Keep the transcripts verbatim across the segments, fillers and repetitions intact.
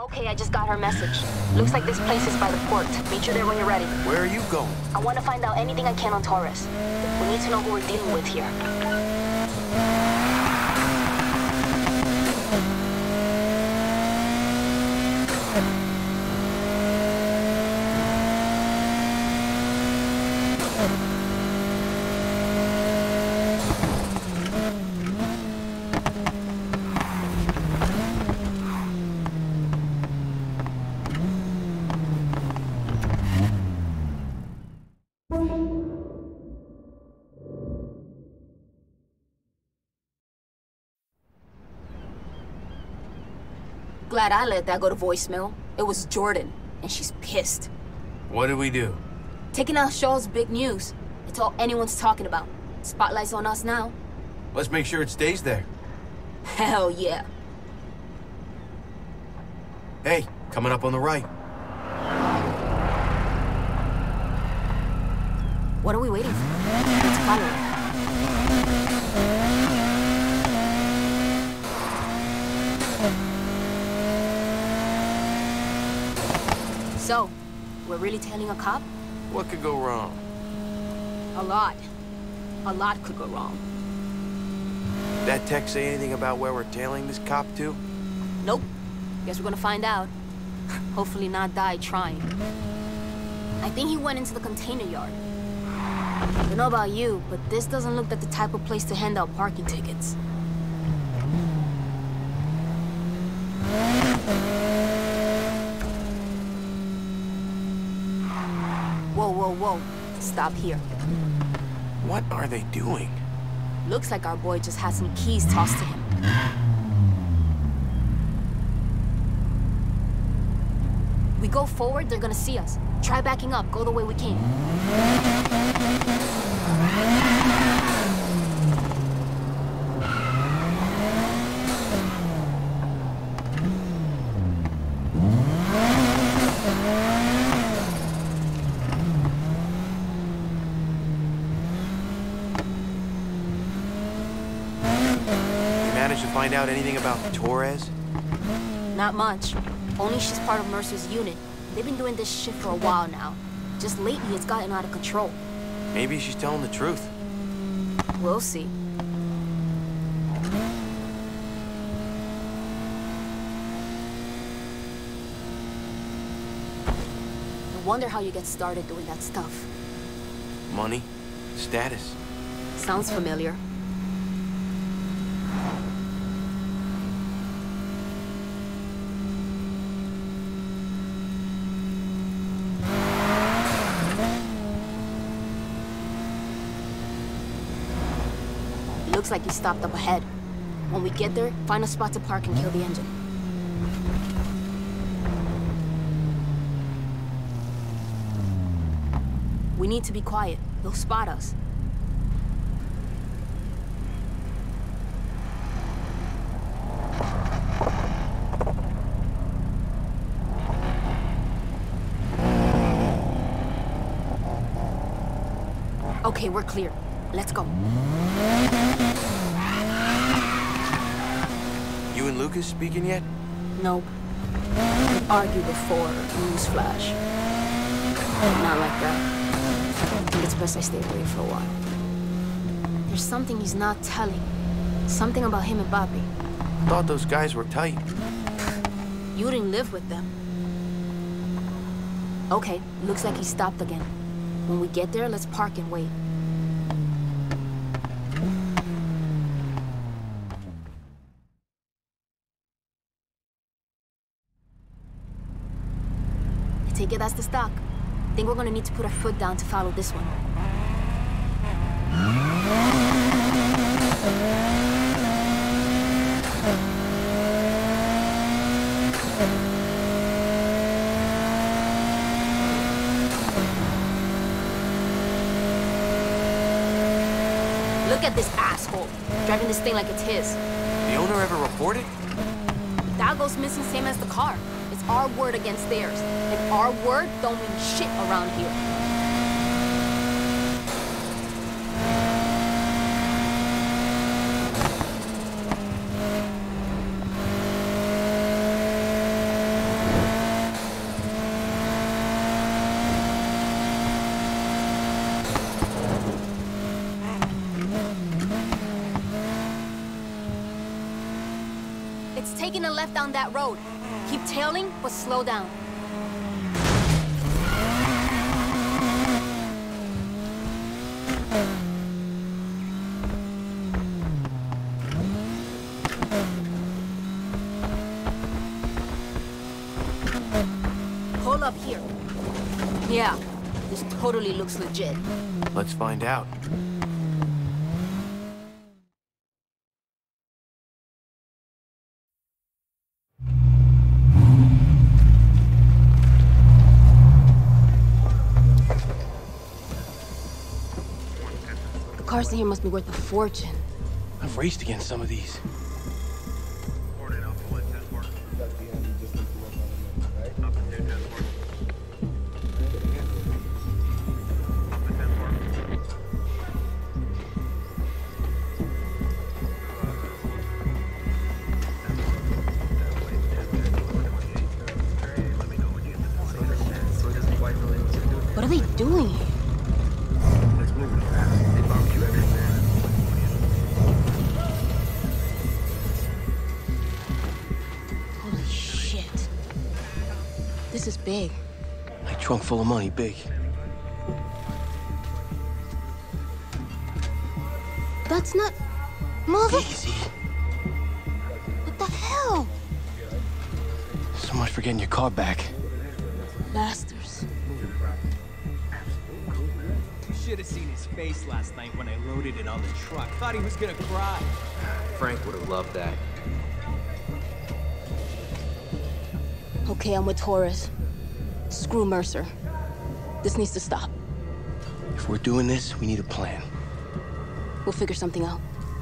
Okay, I just got her message. Looks like this place is by the port. Meet you there when you're ready. Where are you going? I want to find out anything I can on Torres. We need to know who we're dealing with here. Glad I let that go to voicemail. It was Jordan, and she's pissed. What did we do? Taking out Shaw's big news. It's all anyone's talking about. Spotlight's on us now. Let's make sure it stays there. Hell yeah. Hey, coming up on the right. What are we waiting for? Let's follow it. So, we're really tailing a cop? What could go wrong? A lot. A lot could go wrong. That text say anything about where we're tailing this cop to? Nope. Guess we're gonna find out. Hopefully not die trying. I think he went into the container yard. Don't know about you, but this doesn't look like the type of place to hand out parking tickets. Whoa, whoa, whoa. Stop here. What are they doing? Looks like our boy just had some keys tossed to him. We go forward, they're gonna see us. Try backing up, go the way we came. Find out anything about Torres? Not much. Only she's part of Mercer's unit. They've been doing this shit for a while now. Just lately, it's gotten out of control. Maybe she's telling the truth. We'll see. I wonder how you get started doing that stuff. Money? Status? Sounds familiar. Looks like he stopped up ahead. When we get there, find a spot to park and kill the engine. We need to be quiet. They'll spot us. Okay, we're clear. Let's go. You and Lucas speaking yet? Nope. We argued before, newsflash. Not like that. I think it's best I stay away for a while. There's something he's not telling. Something about him and Bobby. Thought those guys were tight. You didn't live with them. Okay, looks like he stopped again. When we get there, let's park and wait. I take it that's the stock. Think we're gonna need to put our foot down to follow this one. Look at this asshole, driving this thing like it's his. The owner ever reported? That goes missing same as the car. It's our word against theirs. And our word don't mean shit around here. It's taking a left down that road. Keep tailing, but slow down. Pull up here. Yeah, this totally looks legit. Let's find out. Cars in here must be worth a fortune. I've raced against some of these. What are they doing here? Holy shit. This is big. My trunk full of money, big. That's not... Mother... Easy. What the hell? So much for getting your car back. Bastards. You should have seen his face last night when I loaded it on the truck. Thought he was gonna cry. Frank would have loved that. Okay, I'm with Torres. Screw Mercer. This needs to stop. If we're doing this, we need a plan. We'll figure something out.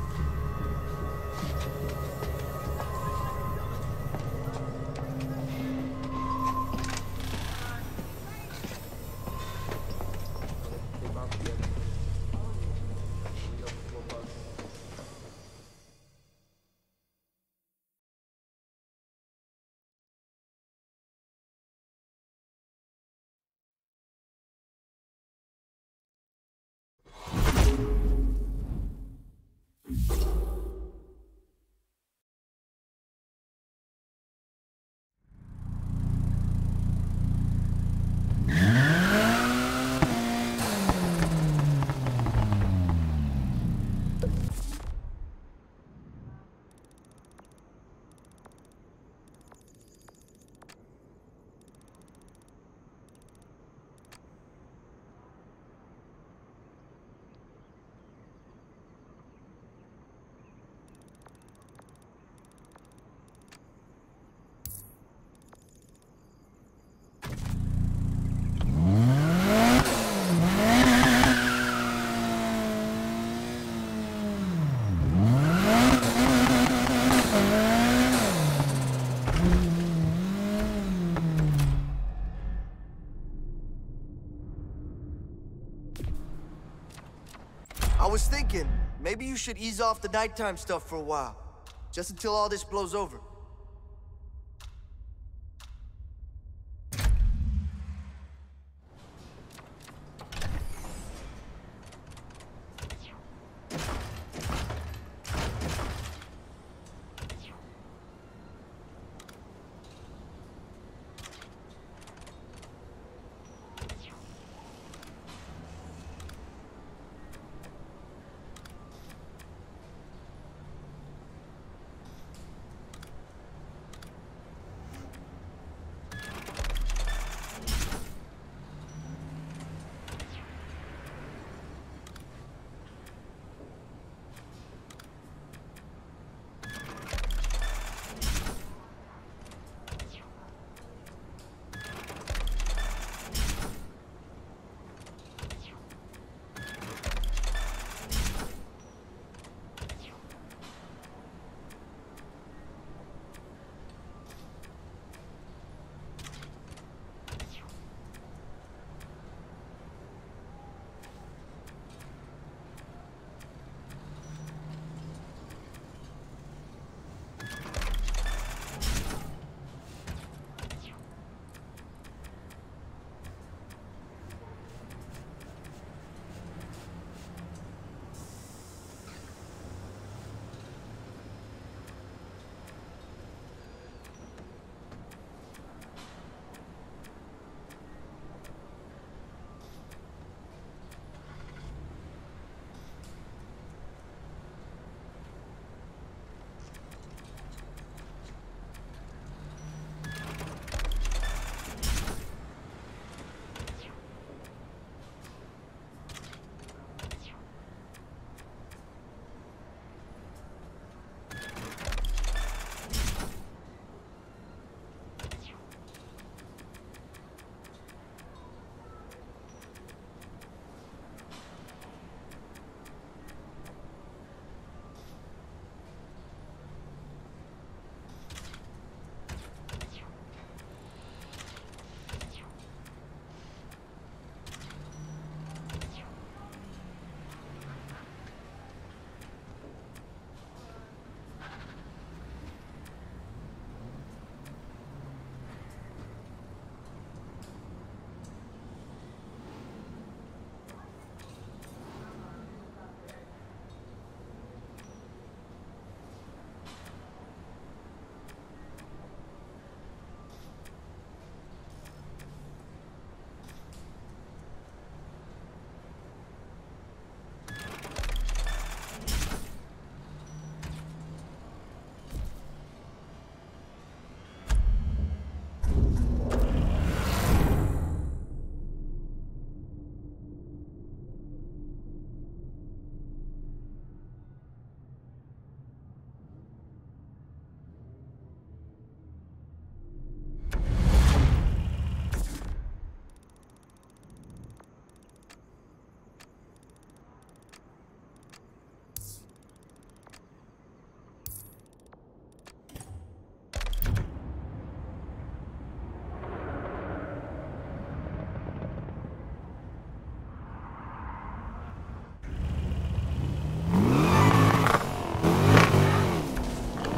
I was thinking, maybe you should ease off the nighttime stuff for a while. Just until all this blows over.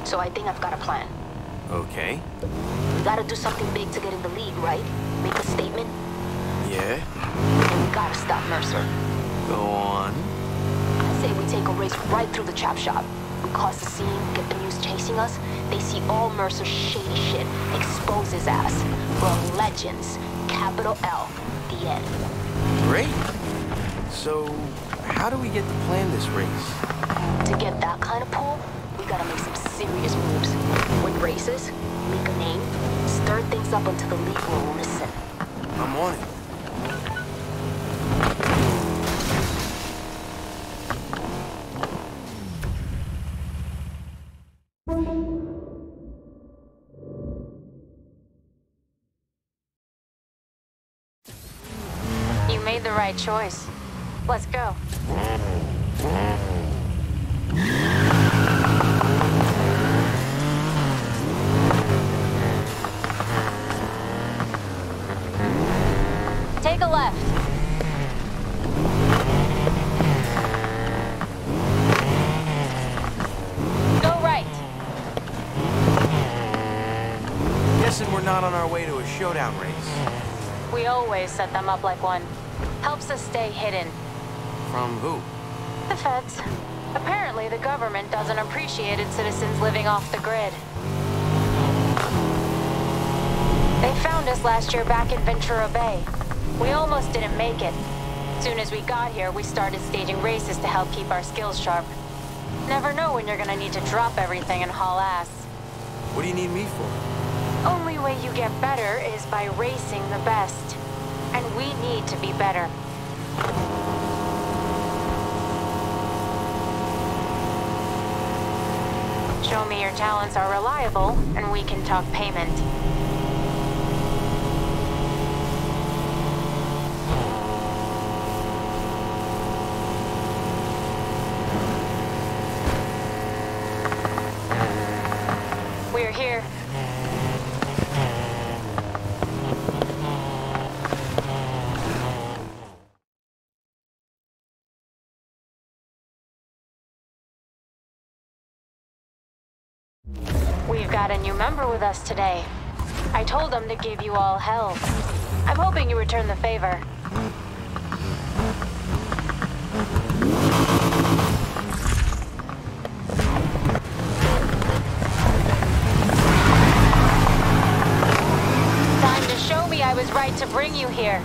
So I think I've got a plan. Okay. We gotta do something big to get in the league, right? Make a statement? Yeah? And we gotta stop Mercer. Go on. I say we take a race right through the chop shop. We cause the scene, get the news chasing us. They see all Mercer's shady shit. Expose his ass. We're legends. Capital L. The end. Great. So, how do we get to plan this race? To get that kind of pull, we gotta make some serious moves. Win races, make a name, stir things up until the league will listen. I'm on it. You made the right choice. Let's go. Take a left. Go right. Guessing we're not on our way to a showdown race. We always set them up like one. Helps us stay hidden. From who? The feds. Apparently, the government doesn't appreciate its citizens living off the grid. They found us last year back in Ventura Bay. We almost didn't make it. Soon as we got here, we started staging races to help keep our skills sharp. Never know when you're gonna need to drop everything and haul ass. What do you need me for? Only way you get better is by racing the best. And we need to be better. Show me your talents are reliable, and we can talk payment. We're here. We've got a new member with us today. I told them to give you all hell. I'm hoping you return the favor. Time to show me I was right to bring you here.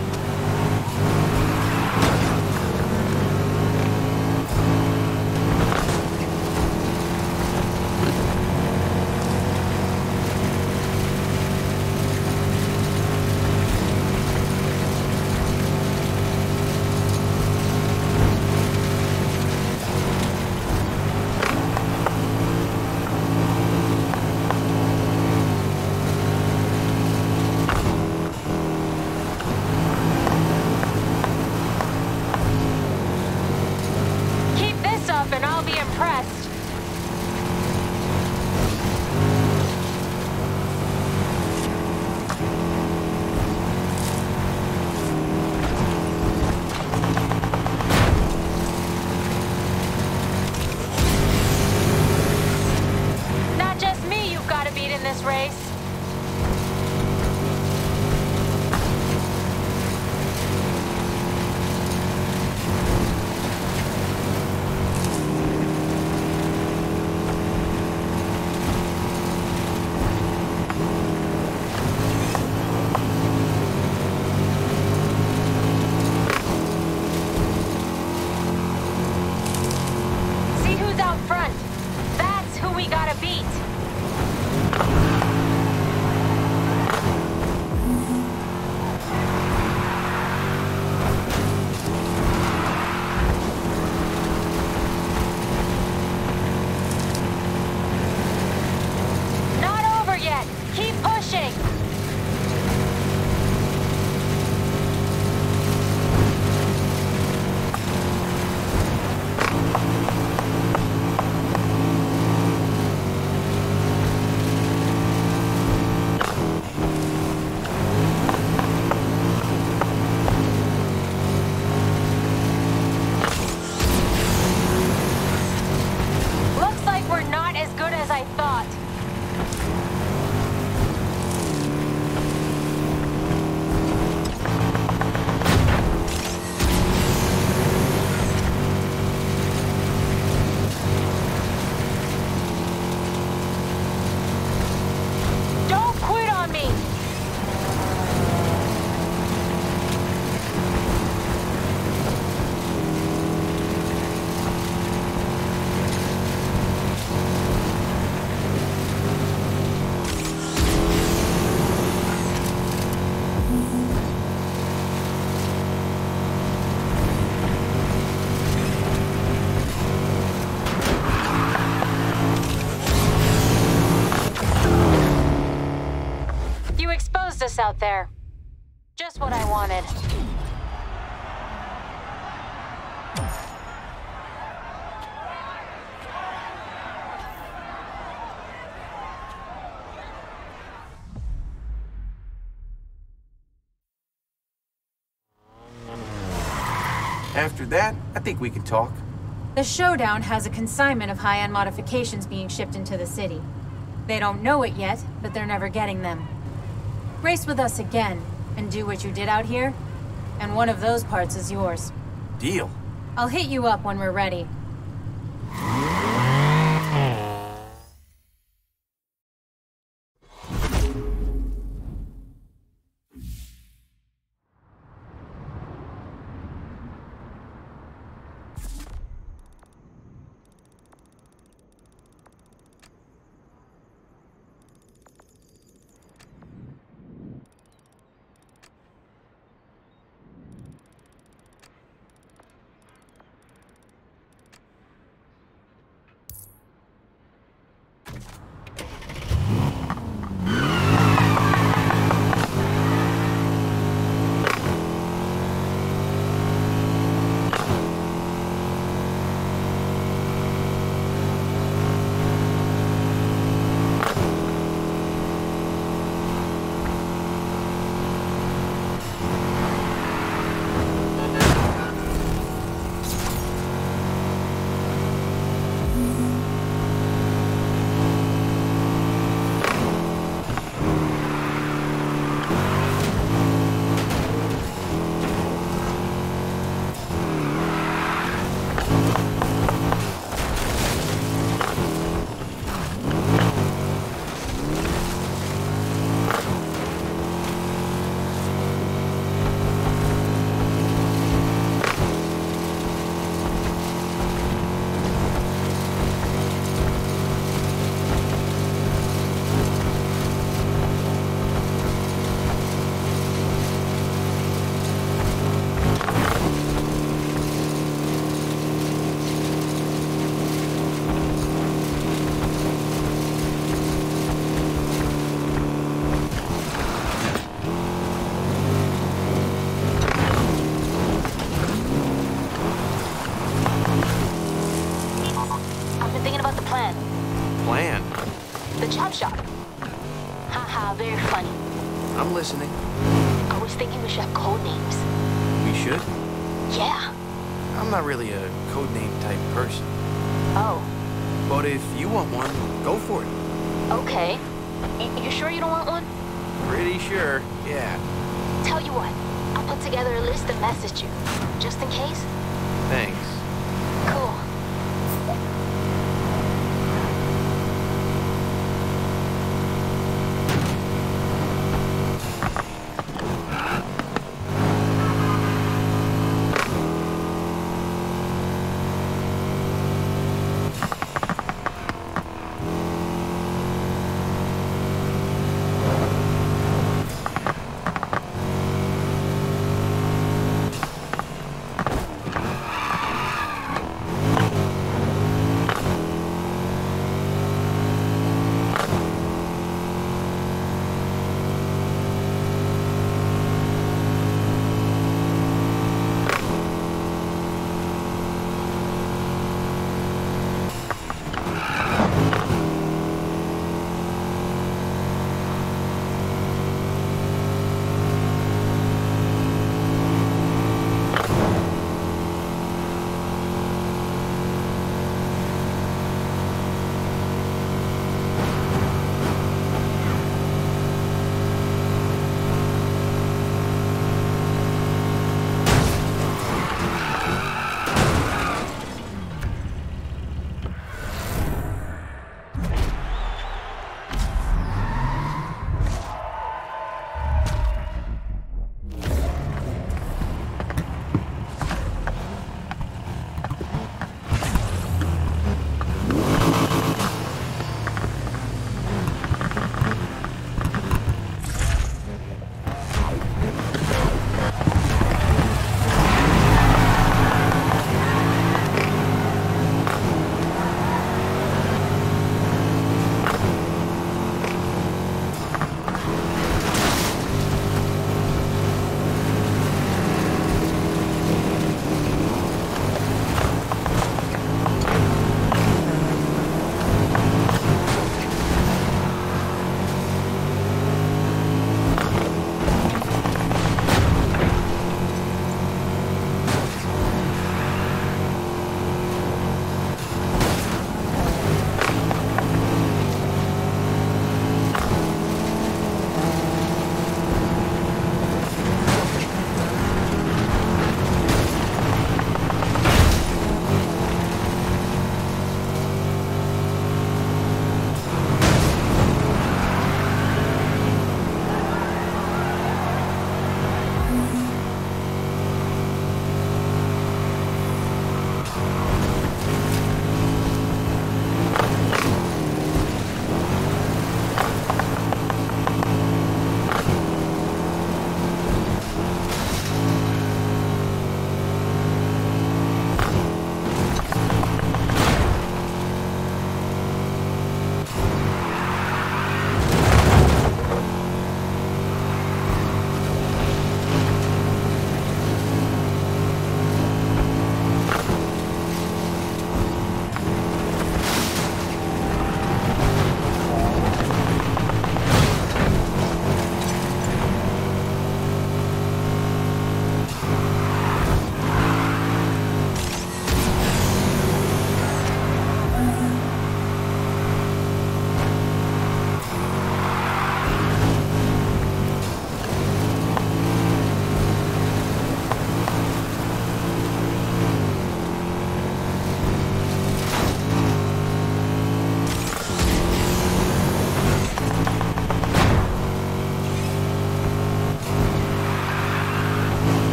And I'll be impressed. Not just me you've got to beat in this race. nice out there. Just what I wanted. After that, I think we can talk. The Showdown has a consignment of high-end modifications being shipped into the city. They don't know it yet, but they're never getting them. Race with us again, and do what you did out here, and one of those parts is yours. Deal. I'll hit you up when we're ready. Chop shop. Haha, very funny. I'm listening. I was thinking we should have code names. We should? Yeah. I'm not really a codename type person. Oh. But if you want one, go for it. Okay. Y you sure you don't want one? Pretty sure, yeah. Tell you what, I'll put together a list and message you, just in case. Thanks. Cool.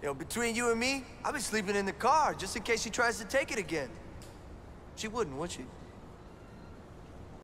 You know, between you and me, I've been sleeping in the car just in case she tries to take it again. She wouldn't, would she?